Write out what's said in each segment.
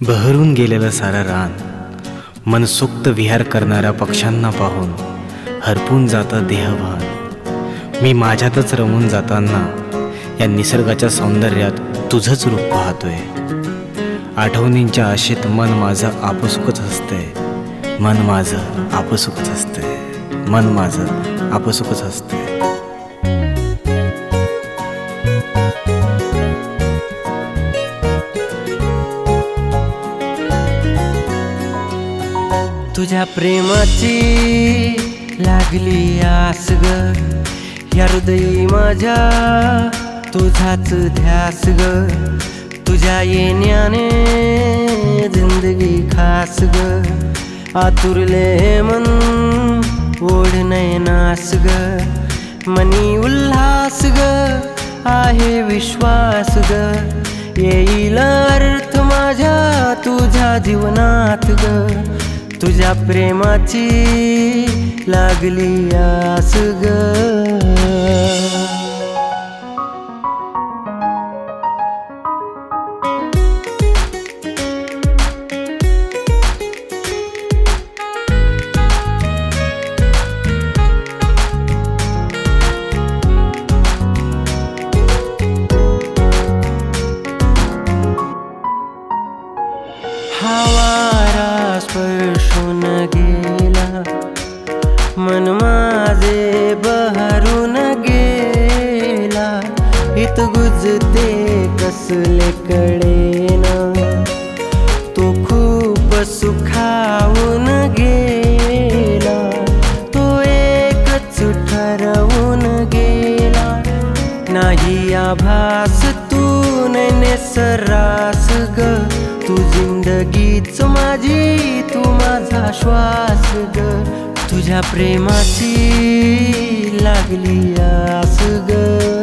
बहरून गेलेलं सारं रान, मनसोक्त विहार करणाऱ्या पक्ष्यांना पाहून हरपून जातं देहभान। मी माझ्यातच रमून जाताना या निसर्गाच्या सौंदर्यात तुझंच रूप पाहतोय। आठवणींच्या आशेत मन माझं आपसुकच असतंय, मन माझं आपसुकच असतंय, मन माझं आपसुकच असतंय। तुझ्या प्रेमाची लागली आस ग, या हृदयी माझ्या तुझाच ध्यास ग। तुझ्या येण्याने जिंदगी खास ग, आतुरले हे मन ओढ नयनास ग। मनी उल्हास ग, आहे विश्वास ग, येईल अर्थ माझ्या तुझ्या जीवनात ग। तुझ्या प्रेमाची लागली आस ग। वारा स्पर्शून गेला, मन माझे बहरून गेला। इत गुजते कसले कळेना, तो खूप सुखावून गेला। तो एकच ठरवून गेला, नाही आभास तू नैने सरास ग। तू जिंदगीच माझी, तू माझा श्वास ग। तुझ्या प्रेमाची लागली आस ग।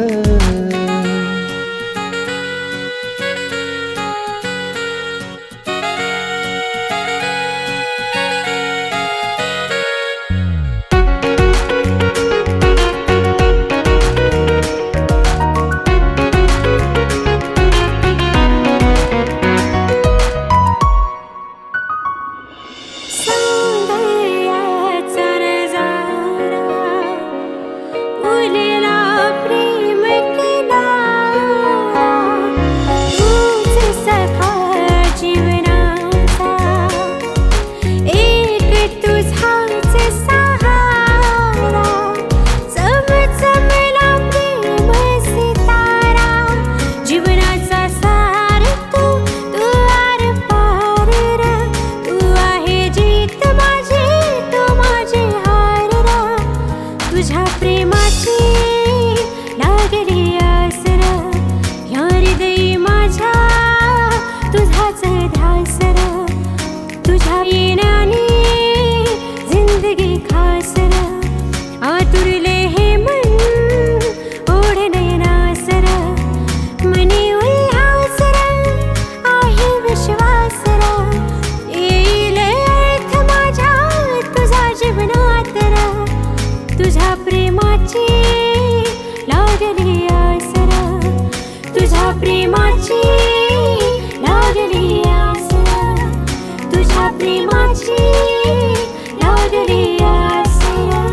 तुझ्या प्रेमाची लागली आस र, या हृदयी माझ्या तुझाच ध्यास र। तुझ्या येण्याने जिंदगी खास र, आतुरले हे मन ओढ नयनास र। मनी उल्हास र, आहे विश्वास र, येईल अर्थ माझ्या तुझ्या जीवनात र। तुझ्या प्रेमाची लागली आस र, तुझ्या प्रेमाची लागली आस र, तुझ्या प्रेमाची लागली आस र।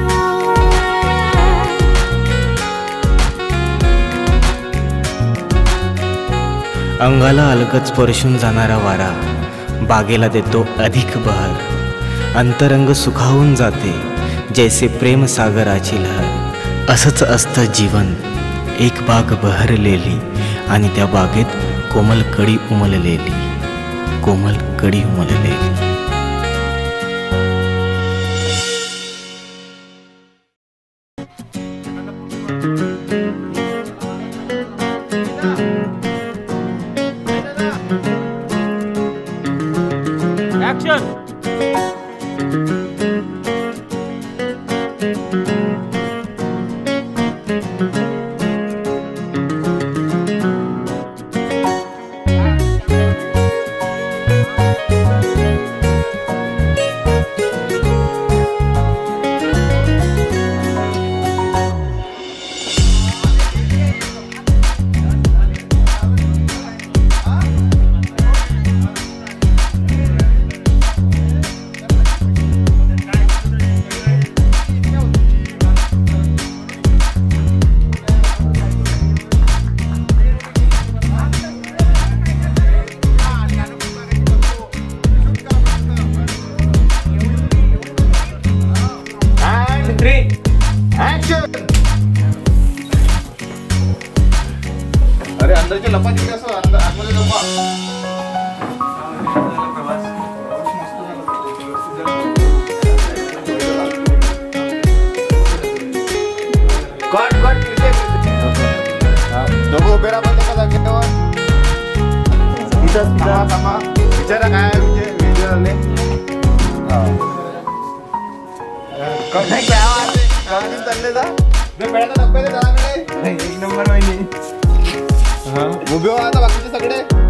अंगाला अलगद स्पर्शून जाणारा वारा बागेला देतो अधिक बहर। अंतरंग सुखावून जाते जैसे प्रेम सागराची लहर। असंच असतं जीवन, एक बाग बहरलेली आणि त्या बागेत कोमल कडी उमललेली, कोमल कडी उमललेली। ऍक्शन। विचारा काय विचारले चालले जा डब्याला एक नंबर महिनी उभे हो आता बाकीचे सगळे